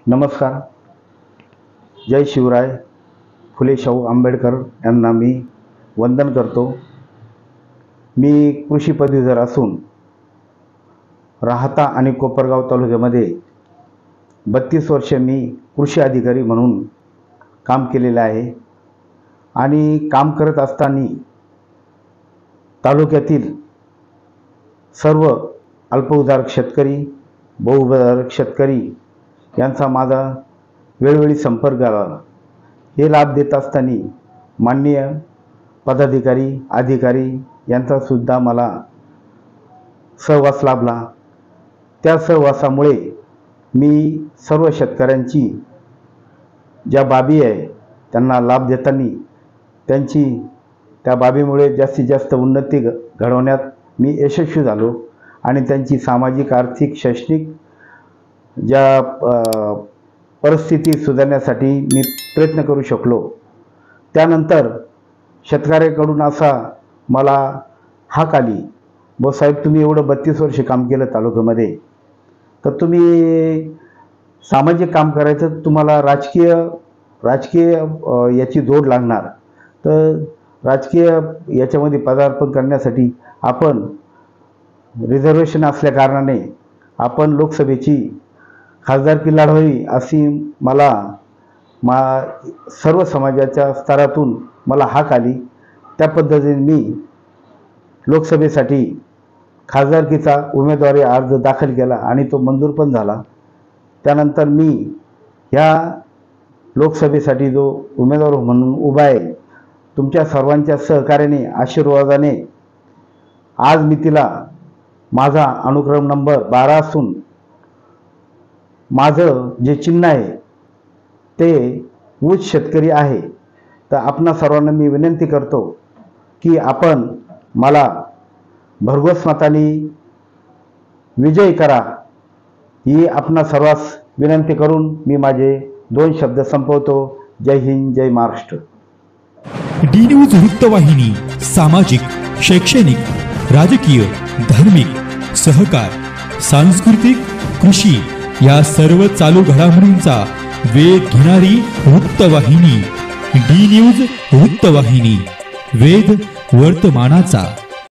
नमस्कार. जय शिवराय. फुले शाहू आंबेडकर यांना मी वंदन करतो. मी कृषी पदवीधर असून राहता आणि कोपरगाव तालुक्यामध्ये 32 वर्ष मी कृषी अधिकारी म्हणून काम केलेले आहे. आणि काम करत असताना तालुक्यातील सर्व अल्पउधारक शेतकरी, बहुउधारक शेतकरी यांचा माझा वेळोवेळी संपर्क झाला. हे लाभ देत असताना माननीय पदाधिकारी, अधिकारी यांचा सुद्धा मला सहवास लाभला. त्या सहवासामुळे मी सर्व शेतकऱ्यांची ज्या बाबी आहे त्यांना लाभ देताना त्यांची त्या बाबीमुळे जास्तीत जास्त उन्नती घडवण्यात मी यशस्वी झालो आणि त्यांची सामाजिक, आर्थिक, शैक्षणिक ज्या परिस्थिती सुधारण्यासाठी मी प्रयत्न करू शकलो. त्यानंतर शेतकऱ्याकडून असा मला हाक आली, "बो साहेब, तुम्ही एवढं 32 वर्ष काम केलं तालुक्यामध्ये, तर तुम्ही सामाजिक काम करायचं, तुम्हाला राजकीय याची जोड लागणार. तर राजकीय याच्यामध्ये पदार्पण करण्यासाठी आपण रिझर्वेशन असल्या कारणाने आपण लोकसभेची खासदारकी लढवावी अशी मला सर्व समाजाच्या स्तरातून मला हाक आली. त्या पद्धतीने मी लोकसभेसाठी खासदारकीचा उमेदवारी अर्ज दाखल केला आणि तो मंजूर पण झाला. त्यानंतर मी ह्या लोकसभेसाठी जो उमेदवार म्हणून उभा आहे, तुमच्या सर्वांच्या सहकार्याने, आशीर्वादाने आज मी तिला माझा अनुक्रम नंबर 12 असून माझं जे चिन्ह आहे ते ऊस शेतकरी आहे. तर आपणा सर्वांना मी विनंती करतो की आपण मला भरघोस मताने विजयी करा, ही आपणा सर्वांस विनंती करून मी माझे 2 शब्द संपवतो. जय हिंद, जय महाराष्ट्र. डी न्यूज वृत्तवाहिनी सामाजिक, शैक्षणिक, राजकीय, धार्मिक, सहकार, सांस्कृतिक, कृषी या सर्व चालू घडामोडींचा वेध घेणारी वृत्तवाहिनी. डी न्यूज वृत्तवाहिनी, वेध वर्तमानाचा.